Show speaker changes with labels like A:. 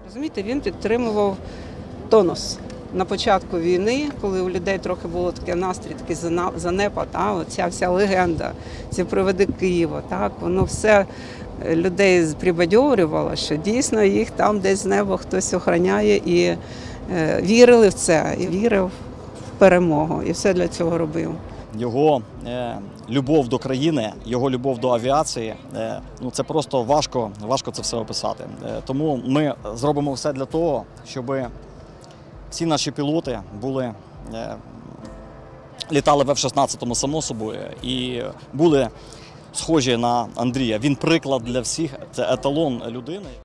A: Розумієте, він підтримував тонус. На початку війни, коли у людей трохи було таке настрій, такий занепад, оця вся легенда, ці приводи Києва, воно все людей прибадьорювало, що дійсно їх там десь з неба хтось охороняє, і вірили в це, і вірив в перемогу, і все для цього робив.
B: Його любов до країни, його любов до авіації, це просто важко це все описати. Тому ми зробимо все для того, щоб всі наші пілоти літали в F-16, само собою, і були схожі на Андрія. Він приклад для всіх, це еталон людини.